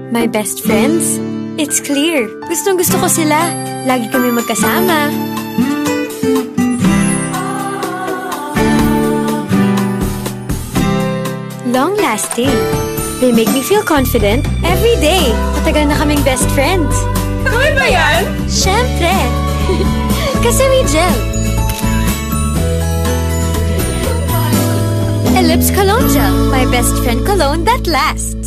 My best friends? It's clear. Gustong-gusto ko sila. Lagi kami magkasama. Long-lasting. They make me feel confident every day. Matagal na kaming best friends. Kami ba yan? Siyempre! Kasi may gel. Ellipse Cologne Gel. My best friend cologne that lasts.